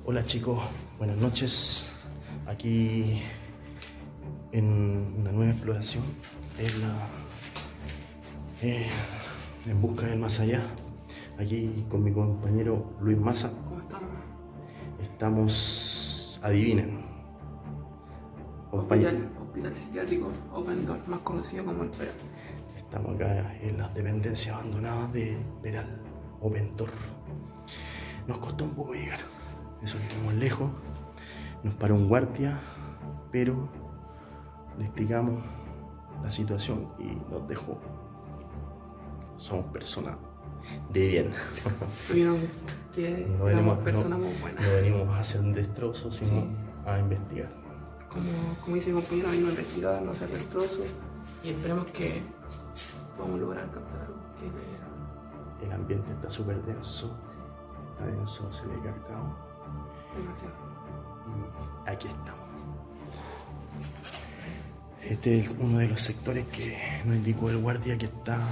Hola chicos, buenas noches. Aquí en una nueva exploración en busca del más allá. Aquí con mi compañero Luis Maza. ¿Cómo estamos? Estamos, adivinen. Hospital psiquiátrico Opendor, más conocido como el Peral. Estamos acá en las dependencias abandonadas de Peral, Opendor. Nos costó un poco llegar, eso que estamos lejos. Nos paró un guardia, pero le explicamos la situación y nos dejó. Somos personas de bien. Vieron que éramos personas muy buenas. No venimos a hacer un destrozo, sino a investigar. Como dice mi compañero, venimos a investigar, no hacer destrozos y esperemos que podamos lograr captar algo. El ambiente está súper denso, está denso, se ve cargado. Demasiado. Y aquí estamos. Este es uno de los sectores que nos indicó el guardia que está,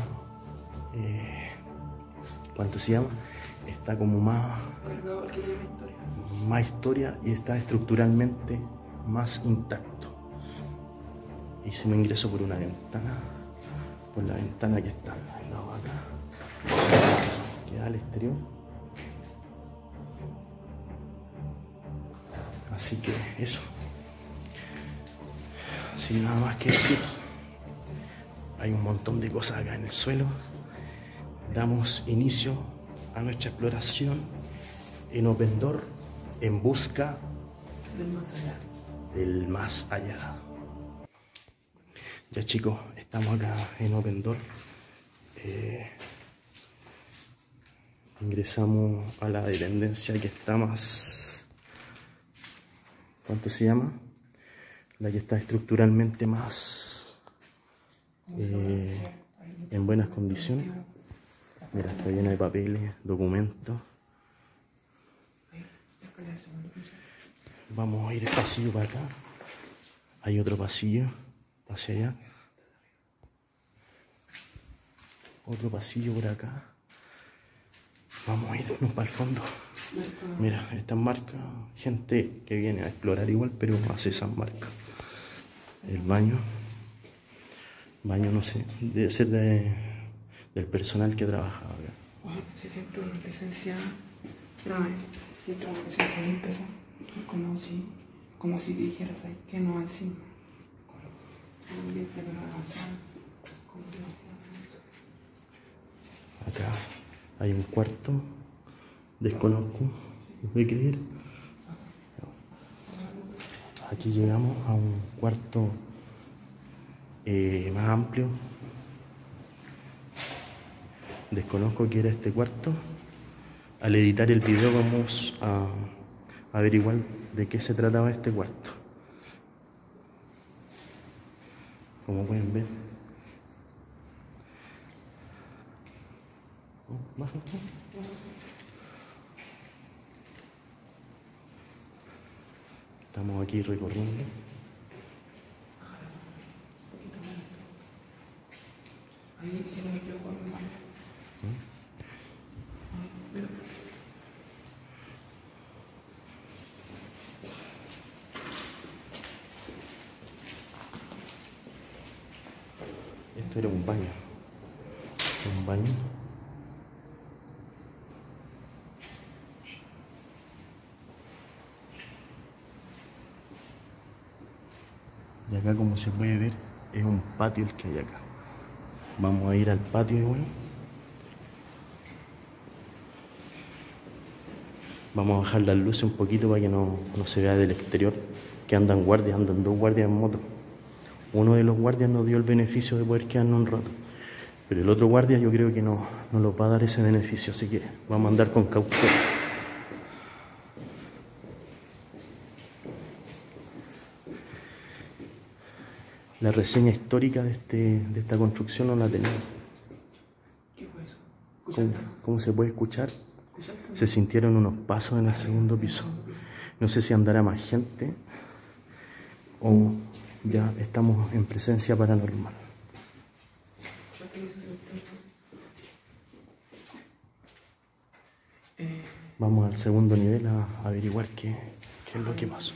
¿cuánto se llama? Está como más Cargado, el que tiene historia. Más historia y está estructuralmente más intacto. Hicimos ingreso por una ventana, por la ventana que está al lado de acá, que da al exterior. Así que eso. Sin nada más que decir, hay un montón de cosas acá en el suelo. Damos inicio a nuestra exploración en Opendor en busca del más allá. Ya chicos, estamos acá en Opendor. Ingresamos a la dependencia que está más, ¿cuánto se llama? La que está estructuralmente más en buenas condiciones. Mira, está llena de papeles, documentos. Vamos a ir el pasillo para acá. Hay otro pasillo hacia allá. Otro pasillo por acá. Vamos a irnos para el fondo. Mira, estas marcas, gente que viene a explorar igual, pero hace esas marcas. El baño. Baño no sé, debe ser del personal que trabaja acá. Wow, se siente una presencia grave. Se siente una presencia bien pesada. Como si dijeras ahí que no encima. Un ambiente pero avanzado. Acá hay un cuarto. Desconozco de qué era. Aquí llegamos a un cuarto más amplio. Desconozco qué era este cuarto. Al editar el video vamos a averiguar de qué se trataba este cuarto. Como pueden ver. Estamos aquí recorriendo. Ahí si no me equivoco, mi baño. Mira. Esto era un baño. Un baño. Y acá, como se puede ver, es un patio el que hay acá. Vamos a ir al patio igual. Vamos a bajar las luces un poquito para que no se vea del exterior que andan guardias, andan dos guardias en moto. Uno de los guardias nos dio el beneficio de poder quedarnos un rato, pero el otro guardia yo creo que no nos va a dar ese beneficio, así que vamos a andar con cautela. La reseña histórica de esta construcción no la tenemos. ¿Qué fue eso? ¿Cómo se puede escuchar? Se sintieron unos pasos en el segundo piso. No sé si andará más gente o ya estamos en presencia paranormal. Vamos al segundo nivel a averiguar qué es lo que pasó.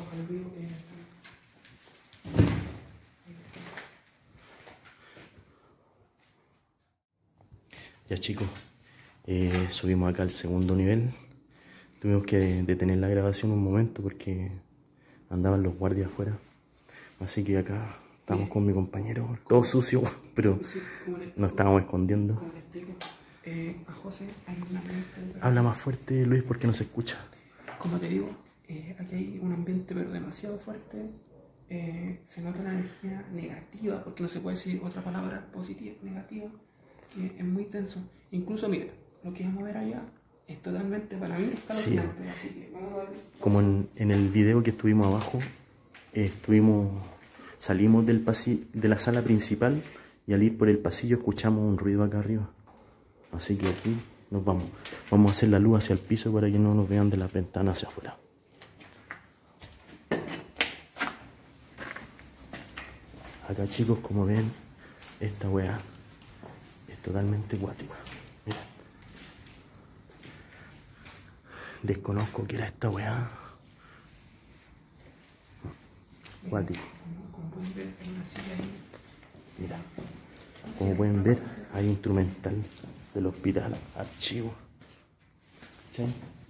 Ya chicos, subimos acá al segundo nivel. Tuvimos que detener la grabación un momento porque andaban los guardias afuera. Así que acá estamos con mi compañero, todo sucio, pero nos estábamos escondiendo. Como le explico, a José hay un ambiente... Habla más fuerte, Luis, porque no se escucha. Como te digo, aquí hay un ambiente pero demasiado fuerte. Se nota una energía negativa, porque no se puede decir otra palabra positiva, negativa, que es muy tenso. Incluso, mira, lo que vamos a ver allá es totalmente, para mí, escalofriante. Así que vamos a ver. Como en el video que estuvimos abajo, salimos de la sala principal y al ir por el pasillo escuchamos un ruido acá arriba. Así que aquí nos vamos. Vamos a hacer la luz hacia el piso para que no nos vean de la ventana hacia afuera. Acá chicos, como ven, esta weá es totalmente acuática. Miren. Desconozco qué era esta weá. Acuático. Mira, como pueden ver, hay instrumental del hospital, archivo. ¿Sí?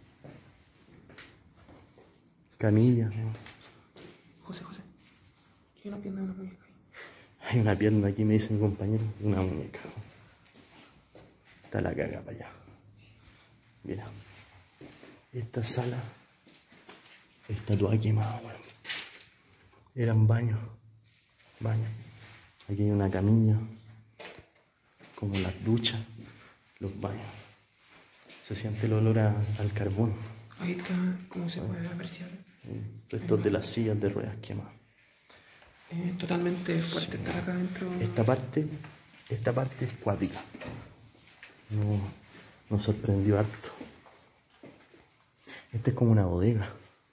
Camilla, ¿no? José, ¿qué es una pierna de una muñeca? Hay una pierna aquí, me dice mi compañero, una muñeca. Está la caga para allá. Mira, esta sala está toda quemada, bueno. Eran baños. Aquí hay una camilla, como las duchas, los baños. Se siente el olor al carbón. Ahí está, como se puede apreciar. Restos de las sillas de ruedas quemadas. Totalmente fuerte estar acá adentro. Esta parte es cuática. Nos sorprendió harto. Esta es como una bodega.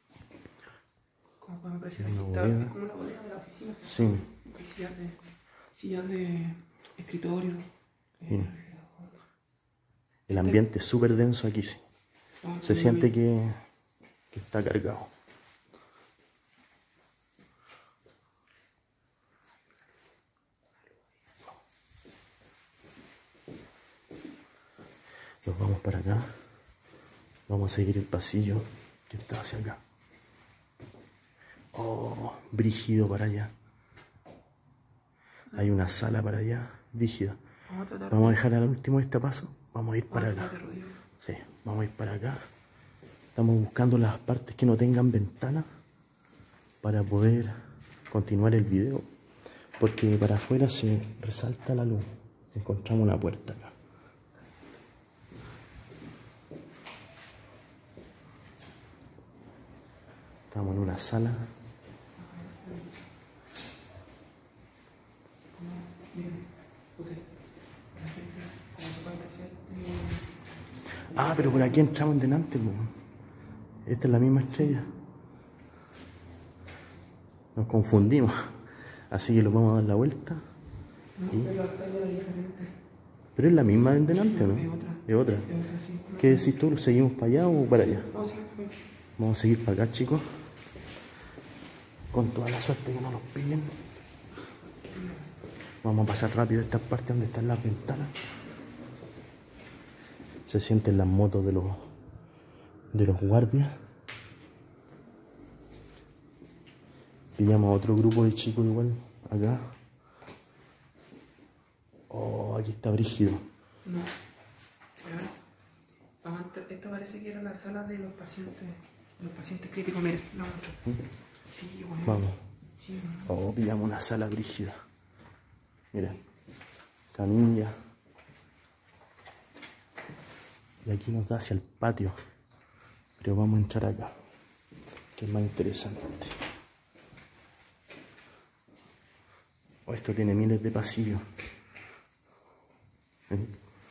Como podemos apreciar, Una aquí está, bodega. es como una bodega de la oficina. Sí. Hay sillas de escritorio. Sí. El ambiente es súper denso aquí, sí. Se siente que está cargado. Nos vamos para acá. Vamos a seguir el pasillo que está hacia acá. Oh, brígido para allá. Hay una sala para allá, brígida. Vamos a dejar al último este paso. Vamos a ir para acá. Sí, vamos a ir para acá. Estamos buscando las partes que no tengan ventana para poder continuar el video. Porque para afuera se resalta la luz. Encontramos una puerta acá. Estamos en una sala. Ah, pero por aquí entramos en delante, po. Esta es la misma estrella. Nos confundimos. Así que lo vamos a dar la vuelta. Pero es la misma en delante, ¿no? Es otra. ¿Qué decís tú? ¿Seguimos para allá o para allá? Vamos a seguir para acá, chicos. Con toda la suerte que no nos pillen. Vamos a pasar rápido estas partes donde están las ventanas. Se sienten las motos de los guardias. Pillamos a otro grupo de chicos igual, acá. Oh, aquí está brígido. No. Esto parece que era la sala de los pacientes críticos. Mira, no, sí, bueno. Vamos. Sí, bueno. Oh, pillamos una sala brígida. Mira, camilla. Y aquí nos da hacia el patio. Pero vamos a entrar acá, que es más interesante. Oh, esto tiene miles de pasillos. ¿Eh?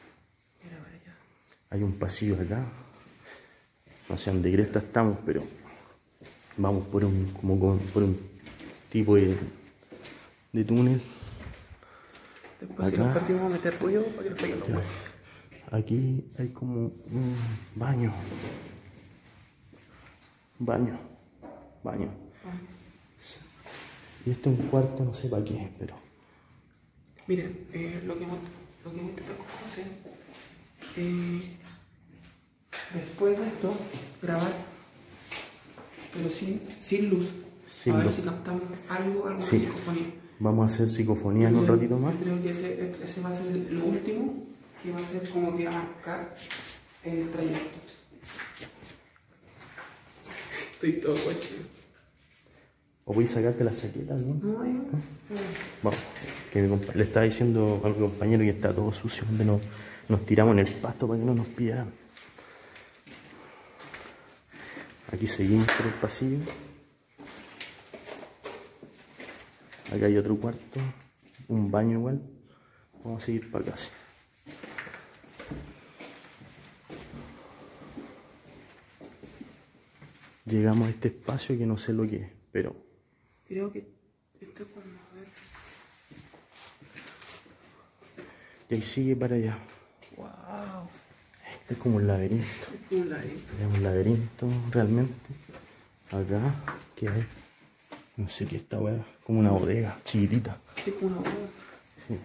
Hay un pasillo acá. No sé dónde cresta estamos, pero vamos por un tipo de túnel. Después si nos partimos a meter ruido para que nos peguen los huevos. Aquí hay como un baño. Baño. Baño. Y este es un cuarto, no sé para qué, pero... Miren, lo que hemos intentado hacer, después de esto, grabar, pero sin luz. Sin a ver luz. si captamos algo de Sí. psicofonía. Vamos a hacer psicofonía en un ratito más. Yo creo que ese va a ser lo último, que va a ser como que va a marcar el trayecto. Estoy todo cochino. O voy a sacarte la chaqueta, ¿no? No, Vamos, que le estaba diciendo a mi compañero que está todo sucio, donde nos tiramos en el pasto para que no nos pillaran. Aquí seguimos por el pasillo. Acá hay otro cuarto, un baño igual. Vamos a seguir para acá. Sí. Llegamos a este espacio que no sé lo que es, pero... creo que esto es como, a ver. Y ahí sigue para allá. Wow. Este es como un laberinto. Es como un laberinto. Es un laberinto realmente. Acá, ¿qué hay? No sé qué es esta weá. Como una bodega chiquitita. Es como una boda. Sí.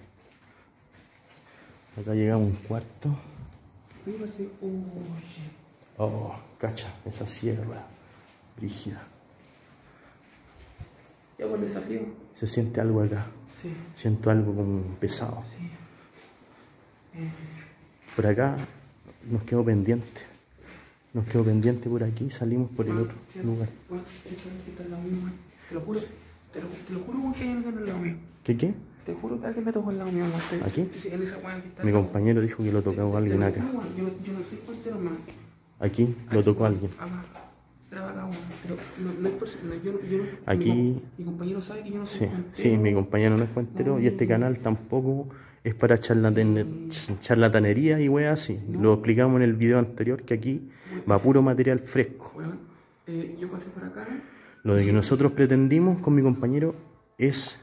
Acá llegamos a un cuarto. Me parece, oye. Oh, cacha, esa sierra brígida. Ya con desafío. Se siente algo acá. Sí. Siento algo como pesado. Sí. Por acá nos quedó pendiente. Nos quedó pendiente por aquí, salimos por el otro lugar. Bueno, esta es la misma. Te lo juro. Te lo juro que hay alguien al lado mío. ¿Qué qué? Te juro que alguien me tocó al lado mío. ¿Aquí? Sí, en esa weá que está. Mi compañero dijo que lo tocó alguien acá. Yo no soy portero, man. Aquí lo tocó alguien. Graba acá, weón. Pero no es por yo no. Aquí... Mi compañero sabe que yo no soy Sí, portero. sí, mi compañero no es cuentero y este canal tampoco es para charlatanería y weas así. Lo explicamos en el video anterior que aquí va puro material fresco. Weón, yo pasé por acá. Lo de que nosotros pretendimos con mi compañero es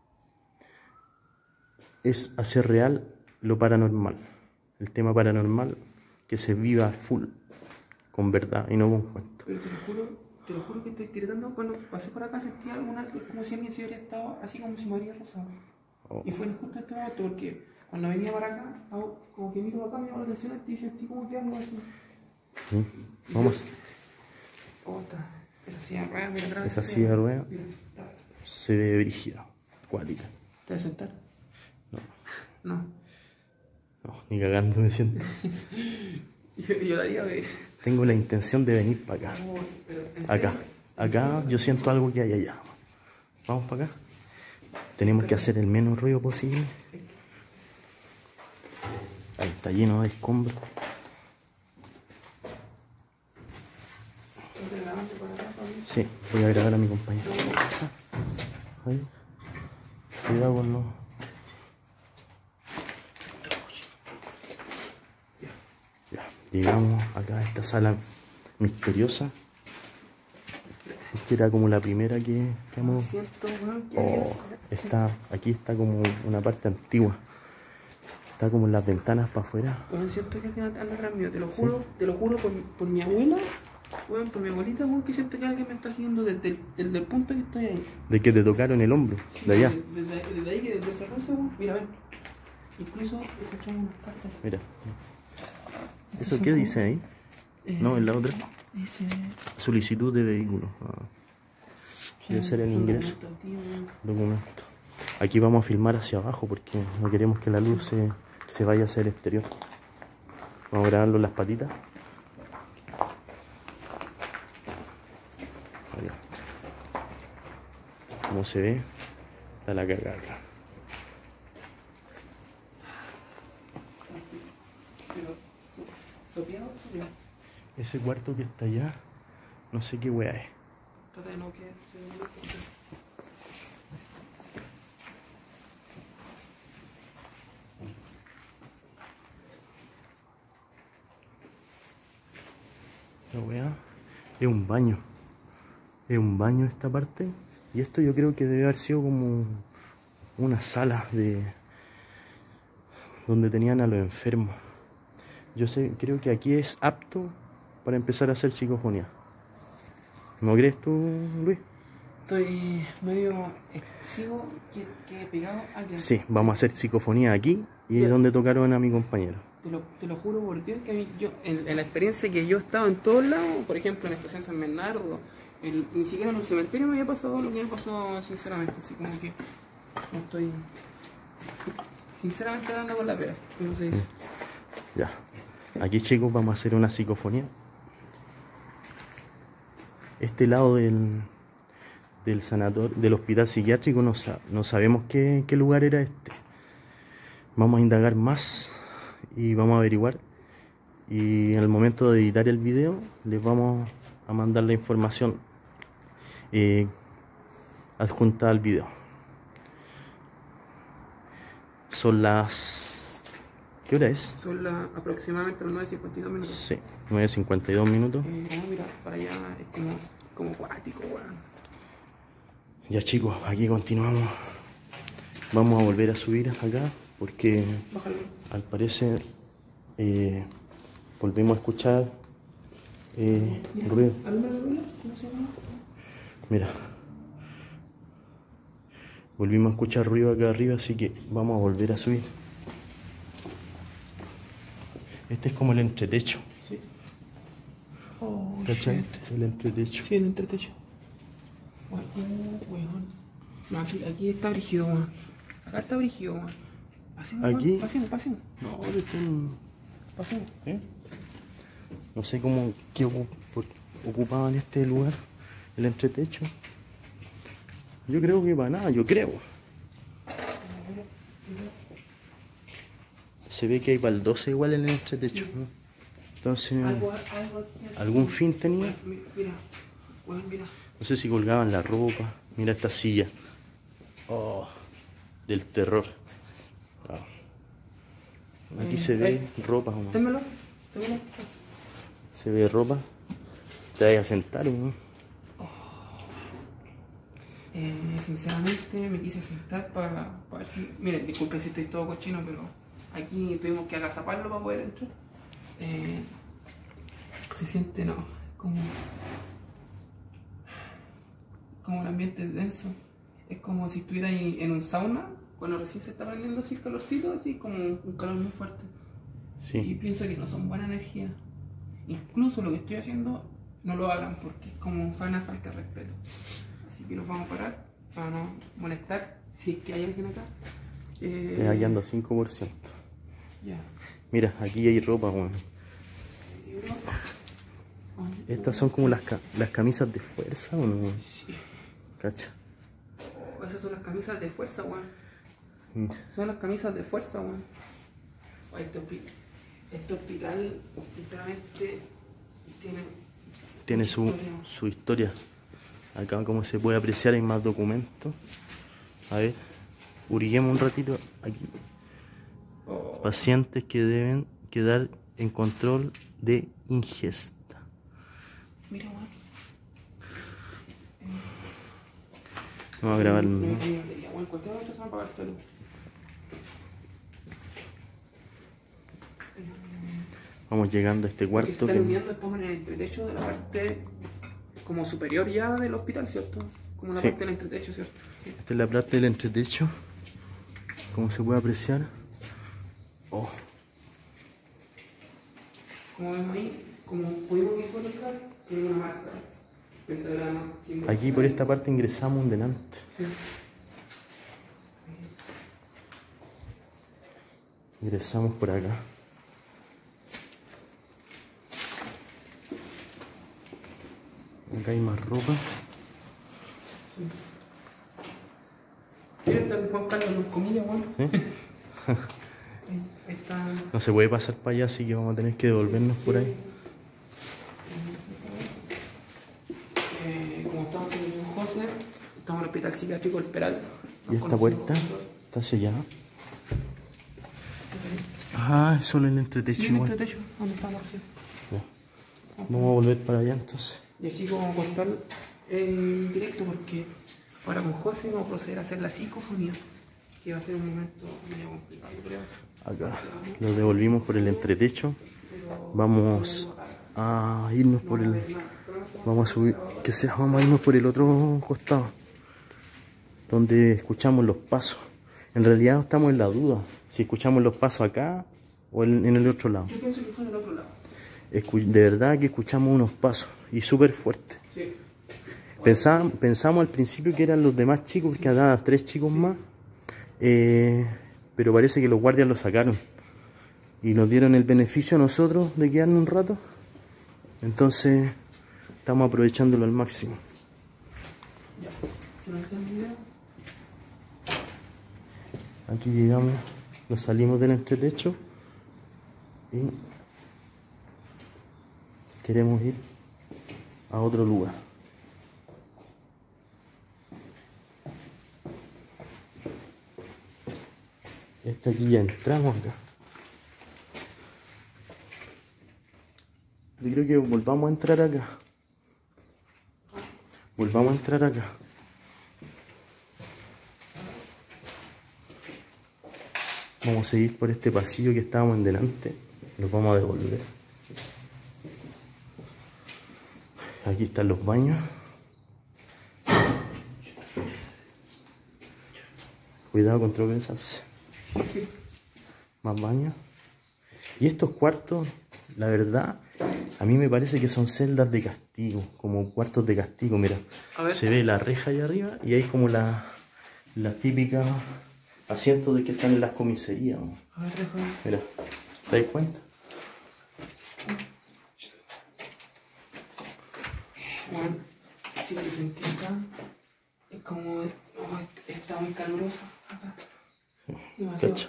hacer real lo paranormal. El tema paranormal que se viva full, con verdad y no con cuento. Pero te lo juro que estoy tirando. Cuando pasé por acá sentí alguna, como si alguien se hubiera estado así como si me habría rozado. Oh. Y fue justo este momento porque cuando venía para acá, como que miro acá, me llamó la atención y sentí como que algo así. ¿Sí? Vamos. Otra. Esa silla de ruedas, mira atrás. Esa silla de ruedas se ve brígida, acuática. ¿Te vas a sentar? No. No. No, ni cagando me siento. Yo daría de... Tengo la intención de venir para acá. Acá. Acá yo siento algo que hay allá. Vamos para acá. Tenemos que hacer el menos ruido posible. Ahí está lleno de escombros. Sí, voy a grabar a mi compañero. Ahí. Cuidado con los... Ya, llegamos acá a esta sala misteriosa. Que era como la primera que hemos... Oh, aquí está como una parte antigua. Está como en las ventanas para afuera. Bueno, siento que alguien anda atrás mío, te lo juro por mi abuela, bueno, por mi abuelita, bueno, que siento que alguien me está siguiendo desde el punto que estoy ahí. De que te tocaron el hombro, Sí, de allá. Desde ahí, que desde esa rosa, bueno, mira, ven. Incluso escuchamos unas cartas. Mira. ¿Eso qué dice ahí? No, en la otra. Dice... Solicitud de vehículo. Debe ser el ingreso. Documento. Aquí vamos a filmar hacia abajo porque no queremos que la luz se vaya hacia el exterior. Vamos a grabarlo en las patitas. Allá. Como se ve, está la cagada acá. Ese cuarto que está allá, no sé qué wea es. Trata de no que se vea. La wea es un baño. Es un baño esta parte. Y esto yo creo que debe haber sido como una sala de donde tenían a los enfermos. Creo que aquí es apto para empezar a hacer psicofonía. ¿No crees tú, Luis? Estoy medio... sigo que pegado allá. Sí, vamos a hacer psicofonía aquí y Ya. donde tocaron a mi compañero. Te lo juro por Dios que a mí, en la experiencia que yo he estado en todos lados, por ejemplo en la estación San Bernardo, ni siquiera en un cementerio me había pasado lo que me pasó sinceramente, así como que no estoy sinceramente hablando con la pera, como se dice. Ya. Aquí, chicos, vamos a hacer una psicofonía. Este lado del sanatorio, del hospital psiquiátrico, no sabemos qué lugar era este. Vamos a indagar más y vamos a averiguar. Y al momento de editar el video, les vamos a mandar la información adjunta al video. Son las... ¿Qué hora es? Son aproximadamente las 9:52 minutos. Sí, 9:52 minutos. Mira, para allá es como acuático, weón. Ya, chicos, aquí continuamos. Vamos a volver a subir acá porque Bájalo. al parecer volvimos a escuchar ruido. ¿Cómo se llama? Mira, volvimos a escuchar ruido acá arriba, así que vamos a volver a subir. Este es como el entretecho. Sí. Oh, ¿Cachai? shit. El entretecho. Sí, el entretecho. Weón. No, aquí está brígido, weón. Acá está brígido, weón. Pasemos, Aquí. weón. Pasemos. No, esto no... Pasemos. No sé cómo ocupaban este lugar, el entretecho. Yo creo que para nada, yo creo. Se ve que hay baldosas igual en el entretecho, ¿no? Entonces, ¿algún fin tenía? Mira, weón, mira. No sé si colgaban la ropa. Mira esta silla. Oh, del terror. Ah. Aquí se ve ropa, ¿no? Témelo. Se ve ropa. Te vayas a sentar, ¿no? Sinceramente me quise sentar para ver si... Miren, disculpen si estoy todo cochino, pero aquí tuvimos que agazaparlo para poder entrar. Se siente, no, como el ambiente es denso. Es como si estuviera ahí en un sauna, cuando recién se está prendiendo así el calorcito, así como un calor muy fuerte. Sí. Y pienso que no son buena energía. Incluso lo que estoy haciendo, no lo hagan porque es como una falta de respeto. Así que los vamos a parar para no molestar si es que hay alguien acá. Está hallando 5%. Ya. Mira, aquí hay ropa, weón. Estas son como las camisas de fuerza, ¿o no? Sí. Cacha. Esas son las camisas de fuerza, weón. Mm. Son las camisas de fuerza, weón. Este hospital, sinceramente, Tiene su historia. Acá, como se puede apreciar, hay más documentos. A ver, hurguemos un ratito aquí. Oh. Pacientes que deben quedar en control de ingesta. Mira, weón. Vamos a grabar. No, cualquier momento se va a apagar el celular. Vamos llegando a este Porque cuarto. se está iluminando estamos en el entretecho de la parte como superior ya del hospital, ¿cierto? Como la Sí. parte del entretecho, ¿cierto? Sí. Esta es la parte del entretecho. Como se puede apreciar. Oh, Como vemos ahí, como pudimos visualizar, tiene una marca. Pentagrama, símbolo. aquí por esta parte ingresamos delante. Sí. Ingresamos por acá. Acá hay más ropa. Mira, está el Juan Carlos en comillas, weón. Ahí está. No se puede pasar para allá, así que vamos a tener que devolvernos por ahí. Como estamos con José, estamos en el hospital psiquiátrico El Peral. ¿Y esta puerta está sellada? Ah, es solo el entretecho Sí, en el igual. entretecho, donde estamos recién. Ya. Vamos a volver para allá entonces. Y así como vamos a cortar el directo porque ahora con José vamos a proceder a hacer la psicofonía, que va a ser un momento medio complicado, yo creo. Acá lo devolvimos por el entretecho. Vamos a irnos por el... Vamos a subir, que sea, vamos a irnos por el otro costado, donde escuchamos los pasos. En realidad estamos en la duda, si escuchamos los pasos acá o en el otro lado. Yo pienso que fue en el otro lado. De verdad que escuchamos unos pasos, y súper fuertes. Sí. Pensamos al principio que eran los demás chicos, porque andaban 3 chicos más, pero parece que los guardias los sacaron. Y nos dieron el beneficio a nosotros de quedarnos un rato. Entonces estamos aprovechándolo al máximo. Ya. ¿No está el video? Aquí llegamos, nos salimos del entretecho y queremos ir a otro lugar. Aquí ya entramos acá. Yo creo que volvamos a entrar acá. Volvamos a entrar acá. Vamos a seguir por este pasillo que estábamos en delante. Nos vamos a devolver. Aquí están los baños. Cuidado con tropezarse. Más baños. Y estos cuartos, la verdad, a mí me parece que son celdas de castigo, como cuartos de castigo. Mira, se ve la reja allá arriba y hay como las típicas asientos de que están en las comisarías. A ver, mira, ¿te das cuenta? Bueno, si te sentí acá, es como está muy caluroso acá. Demasiado. Cacha.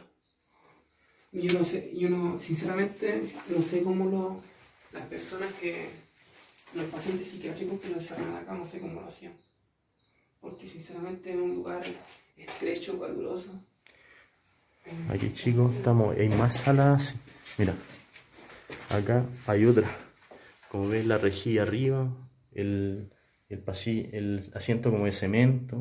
Yo no, sinceramente, no sé cómo las personas los pacientes psiquiátricos que lo encerran acá, no sé cómo lo hacían. Porque sinceramente es un lugar estrecho, caluroso. Aquí chicos, hay más salas. Mira, acá hay otra. Como ves, la rejilla arriba, el pasillo, el asiento como de cemento.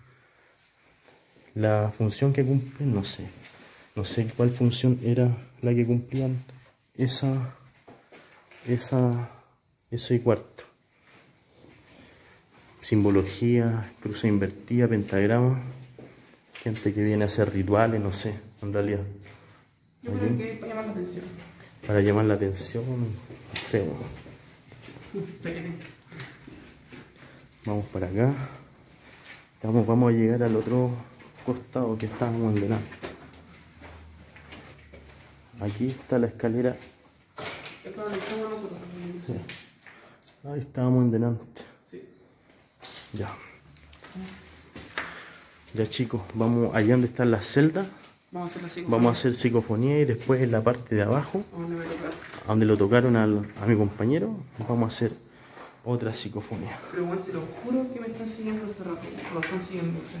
La función que cumple, no sé. No sé cuál función era la que cumplían ese cuarto. Simbología, cruz invertida, pentagrama. Gente que viene a hacer rituales, no sé, en realidad. Yo creo que para llamar la atención. Para llamar la atención, no sé. Vamos para acá. Vamos a llegar al otro costado que estábamos en delante. Aquí está la escalera. Sí. Ahí estábamos en delante. Sí. Ya. Ya chicos, vamos allá donde están las celdas. Vamos a hacer psicofonía y después en la parte de abajo, donde lo tocaron a mi compañero, vamos a hacer otra psicofonía. Pero bueno, te lo juro que me están siguiendo hace rato. Lo están siguiendo, ¿sí?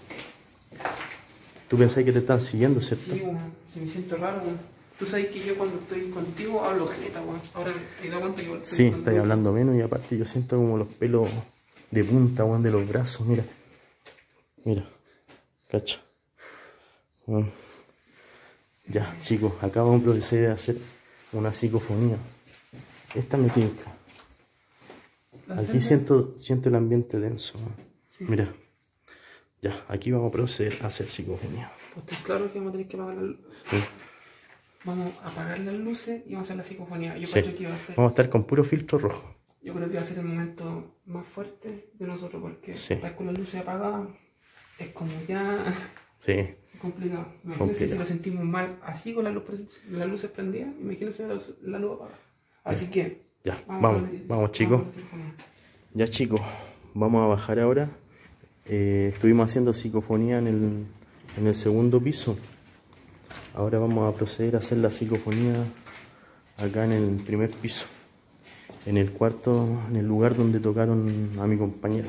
¿Tú pensás que te están siguiendo, cierto? Sí, bueno, si me siento raro, bueno. Tú sabes que yo cuando estoy contigo hablo caleta, bueno. Ahora me he dado cuenta que igual estoy. Sí, estás hablando menos y aparte yo siento como los pelos de punta, bueno, de los brazos, mira. Mira, cacha. Bueno. Ya, chicos, acá vamos a proceder a hacer una psicofonía. Esta me tinca. Aquí siento el ambiente denso. Sí. Mira. Ya, aquí vamos a proceder a hacer psicofonía. Pues estoy claro que vamos a tener que apagar las luces. Sí. Vamos a apagar las luces y vamos a hacer la psicofonía. Yo creo que iba a ser... Vamos a estar con puro filtro rojo. Yo creo que va a ser el momento más fuerte de nosotros porque estar con las luces apagadas es como ya... Sí. Es complicado. Imagínense si lo sentimos mal así con las luces prendidas. Imagínense la luz apagada. Así que... Ya, vamos chicos. Ya chicos, vamos a bajar ahora. Estuvimos haciendo psicofonía en el segundo piso. Ahora vamos a proceder a hacer la psicofonía acá en el primer piso. En el cuarto, en el lugar donde tocaron a mi compañero.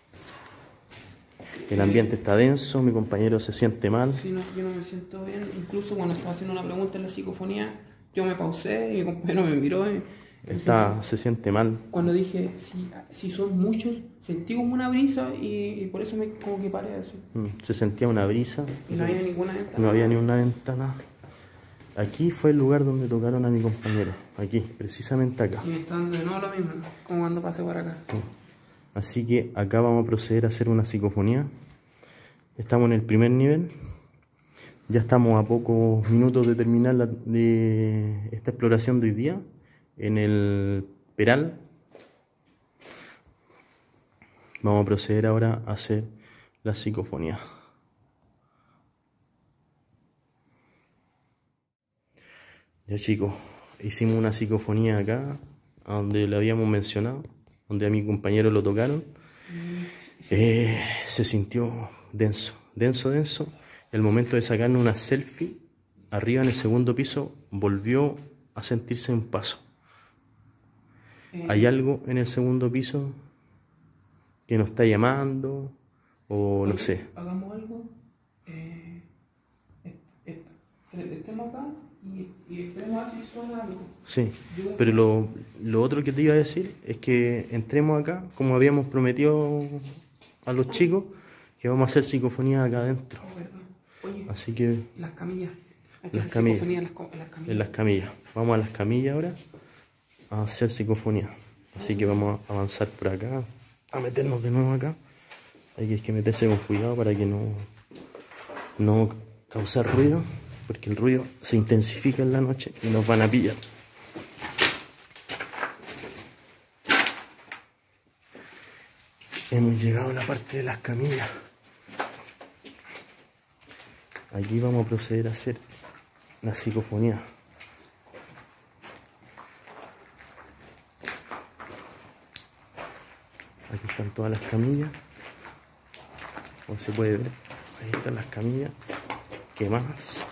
El ambiente está denso, mi compañero se siente mal. Sí, no, yo no me siento bien. Incluso cuando estaba haciendo una pregunta en la psicofonía, yo me pausé y mi compañero me miró. Se siente mal. Cuando dije, si son muchos, sentí como una brisa y por eso como que paré así. Se sentía una brisa. Y no había ninguna ventana. No había ni una ventana. Aquí fue el lugar donde tocaron a mi compañero. Aquí, precisamente acá. Y me está dando de nuevo lo mismo, como cuando pasé por acá. Así que acá vamos a proceder a hacer una psicofonía. Estamos en el primer nivel. Ya estamos a pocos minutos de terminar de esta exploración de hoy día. En el Peral. Vamos a proceder ahora a hacer la psicofonía. Ya chicos, hicimos una psicofonía acá, a donde le habíamos mencionado, donde a mi compañero lo tocaron. Se sintió denso. El momento de sacarnos una selfie, arriba en el segundo piso, volvió a sentirse un paso. ¿Hay algo en el segundo piso que nos está llamando? O no sé. Hagamos algo. Estemos acá y esperemos a ver si suena algo. Sí, pero lo otro que te iba a decir es que entremos acá, como habíamos prometido a los chicos, que vamos a hacer psicofonías acá adentro. Oye, así que las camillas. Las camillas. En las camillas. En las camillas. Vamos a las camillas ahora a hacer psicofonía. Así que vamos a avanzar por acá, a meternos de nuevo acá. Hay que meterse con cuidado para que no causar ruido, porque el ruido se intensifica en la noche y nos van a pillar. Hemos llegado a la parte de las camillas. Aquí vamos a proceder a hacer la psicofonía. Aquí están todas las camillas. Como se puede ver, ahí están las camillas quemadas.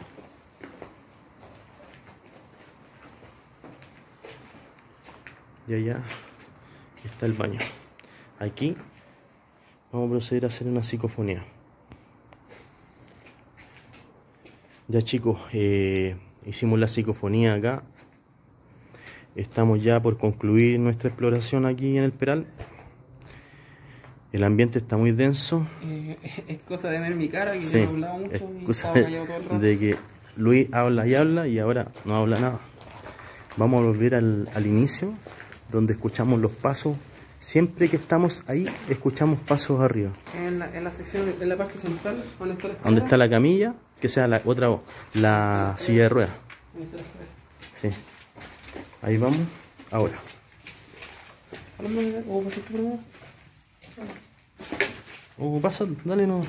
Y allá está el baño. Aquí vamos a proceder a hacer una psicofonía. Ya chicos, hicimos la psicofonía acá. Estamos ya por concluir nuestra exploración aquí en el Peral. El ambiente está muy denso. Es cosa de ver mi cara, que sí, yo no hablaba mucho. es Y cosa estaba callado todo el rato. de que Luis habla y ahora no habla nada. Vamos a volver al inicio, donde escuchamos los pasos. Siempre que estamos ahí, escuchamos pasos arriba. En la sección, en la parte central, donde está la escalera. ¿Dónde está la camilla? Que sea la otra voz, la silla de ruedas. Ahí está la escalera. Sí. Ahí vamos, ahora. ¿Cómo pasar tú primero? O pasa, dale no.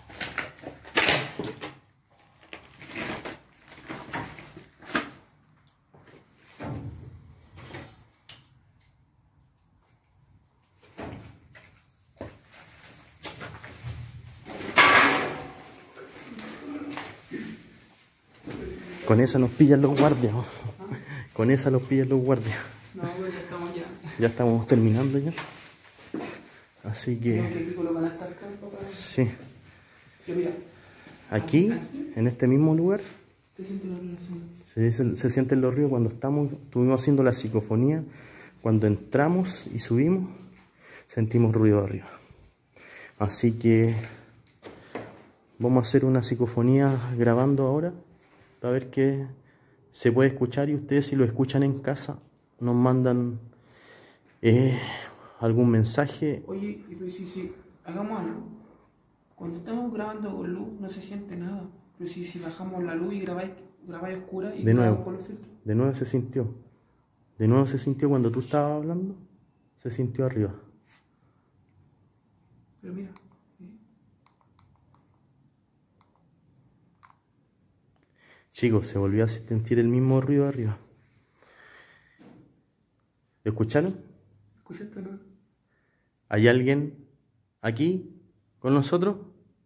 Con esa nos pillan los guardias, ¿no? Con esa los pillan los guardias. No, pero ya estamos ya. Ya estamos terminando ya. Así que... Creo que aquí colocan hasta el campo para... Sí. Yo mira. Aquí, en este mismo lugar, Se siente la relación. se sienten los ríos cuando estuvimos haciendo la psicofonía. Cuando entramos y subimos, sentimos ruido arriba. Así que vamos a hacer una psicofonía grabando ahora, para ver qué se puede escuchar, y ustedes, si lo escuchan en casa, nos mandan algún mensaje. Oye, y pues sí, hagamos algo. Cuando estamos grabando con luz no se siente nada. Pero si bajamos la luz y grabáis oscura y de grabamos nuevo, con los filtros. de nuevo se sintió. De nuevo se sintió cuando tú estabas hablando, se sintió arriba. Pero mira. Chicos, se volvió a sentir el mismo ruido arriba. ¿Escucharon? ¿Escuchaste, no? ¿Hay alguien aquí con nosotros?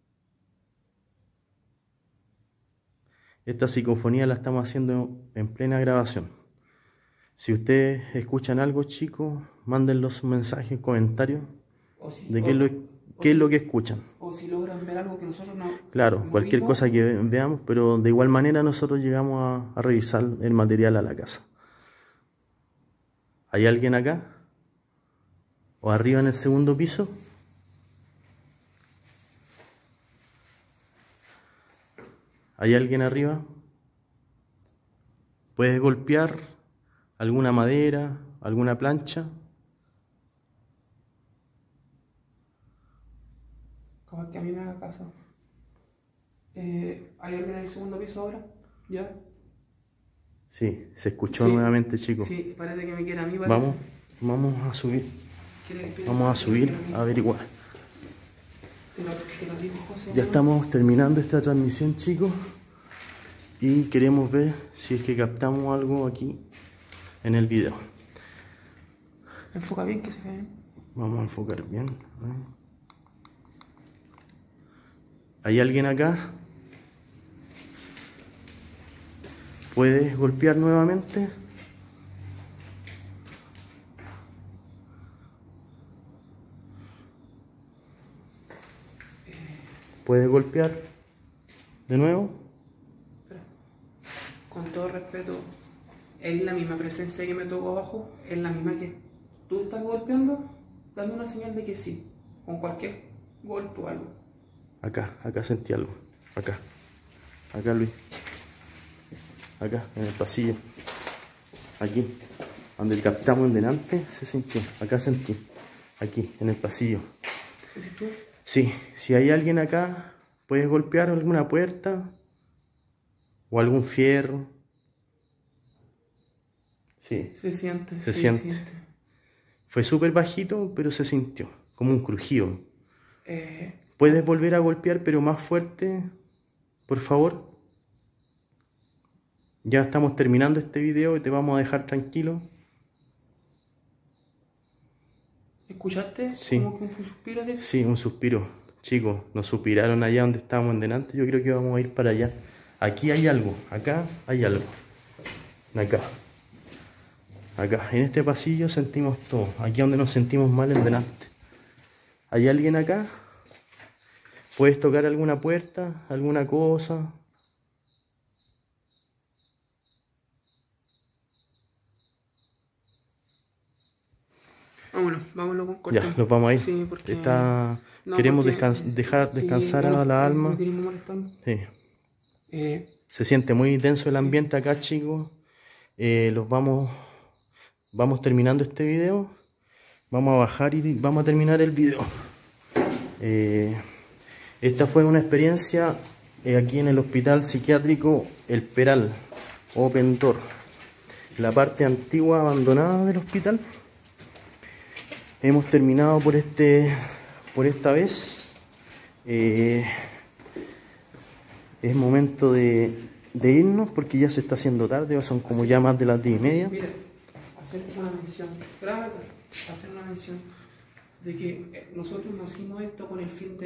Esta psicofonía la estamos haciendo en plena grabación. Si ustedes escuchan algo, chicos, mándenlos un mensaje, un comentario de qué es lo que escuchan. O si logran ver algo que nosotros no... Claro, cualquier cosa que veamos, pero de igual manera nosotros llegamos a revisar el material a la casa. ¿Hay alguien acá? ¿O arriba en el segundo piso? ¿Hay alguien arriba? ¿Puedes golpear alguna madera, alguna plancha? Como que a mí me haga caso. ¿Hay alguien en el segundo piso ahora? ¿Ya? Sí, se escuchó Sí. nuevamente, chicos. Sí, parece que me quiere a mí. Parece. Vamos a subir. Quiere- Vamos a subir a averiguar. Te lo digo, José. Ya estamos terminando esta transmisión, chicos. Y queremos ver si es que captamos algo aquí en el video. Enfoca bien que se ve. Vamos a enfocar bien. ¿Hay alguien acá? ¿Puedes golpear nuevamente? ¿Puedes golpear de nuevo? Espera. Con todo respeto, es la misma presencia que me tocó abajo, es la misma que tú estás golpeando. Dame una señal de que sí, con cualquier golpe o algo. Acá sentí algo. Acá, Luis. Acá, en el pasillo. Aquí, donde captamos en delante, se sintió. Acá sentí. Aquí, en el pasillo. ¿Eres tú? Sí, si hay alguien acá, ¿puedes golpear alguna puerta? ¿O algún fierro? Sí, Se siente. se siente. Fue súper bajito, pero se sintió, como un crujido. ¿Puedes volver a golpear, pero más fuerte, por favor? Ya estamos terminando este video y te vamos a dejar tranquilo. ¿Escuchaste? Sí. Como que un suspiro de... Sí, un suspiro. Chicos, nos suspiraron allá donde estábamos en delante. Yo creo que vamos a ir para allá. Aquí hay algo, acá hay algo. Acá. Acá, en este pasillo sentimos todo. Aquí donde nos sentimos mal en delante. ¿Hay alguien acá? ¿Puedes tocar alguna puerta? ¿Alguna cosa? Vámonos con corte. Ya, nos vamos a ir. Sí, porque... No, queremos porque- dejar sí, descansar bueno, a la alma. no queremos molestarnos. Sí. Eh, Se siente muy denso el ambiente acá, chicos. Vamos terminando este video. Vamos a bajar y vamos a terminar el video. Esta fue una experiencia aquí en el hospital psiquiátrico El Peral, Open Door, la parte antigua abandonada del hospital. Hemos terminado por esta vez. Es momento de irnos porque ya se está haciendo tarde, son como ya más de las 10:30. Mira, hacer una mención, grábate, hacer una mención de que nosotros no hicimos esto con el fin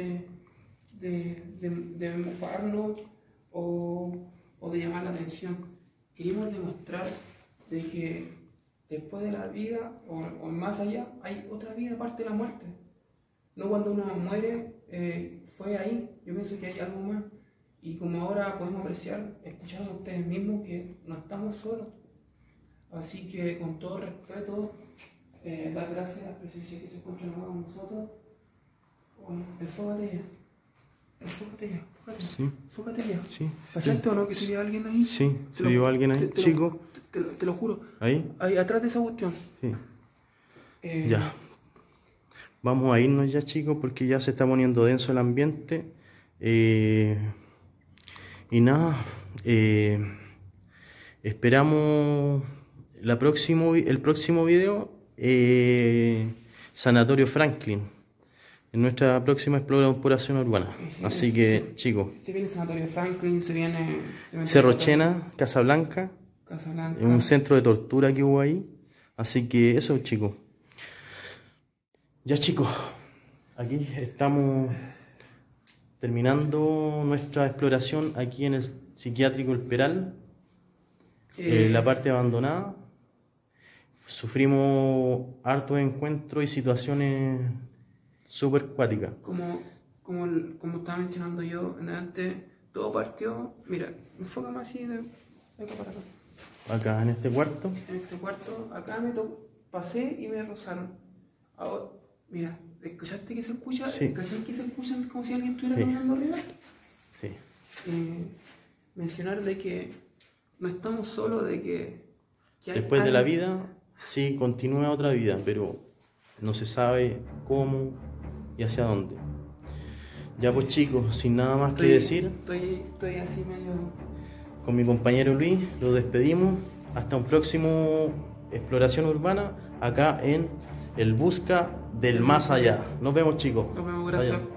de mofarnos o de llamar la atención. Queríamos demostrar de que después de la vida o más allá hay otra vida aparte de la muerte. No cuando uno muere fue ahí, yo pienso que hay algo más. Y como ahora podemos apreciar, escuchar a ustedes mismos que no estamos solos. Así que con todo respeto, dar gracias a la presencia que se encuentra acá con nosotros. Bueno, enfócate ya. Sí. Enfócate ya. Sí, ¿Cachaste o no que se vio alguien ahí? sí, se vio alguien ahí, chico. Te lo juro. Ahí, Ahí atrás de esa cuestión. sí. Ya. Vamos a irnos ya, chicos, porque ya se está poniendo denso el ambiente. Y nada, esperamos el próximo video, Sanatorio Franklin, en nuestra próxima exploración urbana. Así que, chicos, Se viene el Sanatorio Franklin, se viene Cerro Chena, Casablanca, Casablanca. un centro de tortura que hubo ahí. Así que eso, chicos. Ya, chicos, aquí estamos terminando nuestra exploración aquí en el psiquiátrico El Peral, la parte abandonada. Sufrimos hartos encuentros y situaciones súper cuáticas. Como estaba mencionando yo en adelante, todo partió. Mira, enfócame así de acá para acá. Acá en este cuarto. En este cuarto, acá pasé y me rozaron. Ahora, mira, ¿escuchaste que se escucha? Sí. ¿Escuchaste que se escuchan como si alguien estuviera Sí. caminando arriba? Sí. Mencionar de que no estamos solos de que hay Después de la algo. vida, sí, continúa otra vida, pero no se sabe cómo y hacia dónde. Ya pues chicos, sin nada más que decir, Estoy así medio... con mi compañero Luis lo despedimos. Hasta un próximo Exploración Urbana acá en El Busca del Más Allá. Nos vemos chicos. Nos vemos, gracias. Vayan.